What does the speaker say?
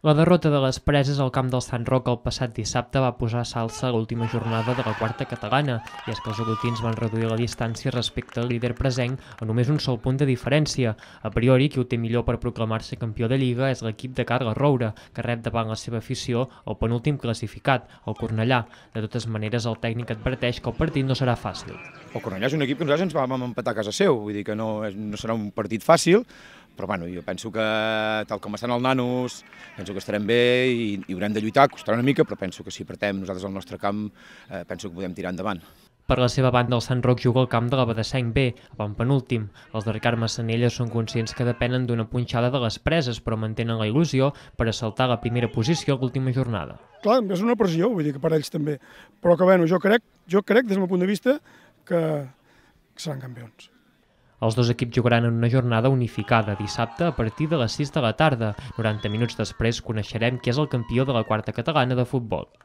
La derrota de les Preses al camp del Sant Roc el passat dissabte va posar a salsa a l'última jornada de la quarta catalana, i és que els olotins van reduir la distància respecte al líder presenc a només un sol punt de diferència. A priori, qui ho té millor per proclamar-se campió de Lliga és l'equip de Carles Roure, que rep davant la seva afició el penúltim classificat, el Cornellà. De totes maneres, el tècnic adverteix que el partit no serà fàcil. El Cornellà és un equip que nosaltres ens vam empatar a casa seu, vull dir que no serà un partit fàcil, però bueno, jo penso que tal com estan els nanos, penso que estarem bé i haurem de lluitar, costarà una mica, però penso que si apretem nosaltres al nostre camp, penso que podem tirar endavant. Per la seva banda, el Sant Roc juga al camp de la Badesenc B, avant penúltim. Els de Ricard Massanella són conscients que depenen d'una punxada de les Preses, però mantenen la il·lusió per assaltar la primera posició a l'última jornada. Clar, és una pressió, vull dir que per ells també, però que bueno, jo crec des del meu punt de vista que seran campions. Els dos equips jugaran en una jornada unificada dissabte a partir de les 6 de la tarda. 90 minuts després coneixerem qui és el campió de la quarta catalana de futbol.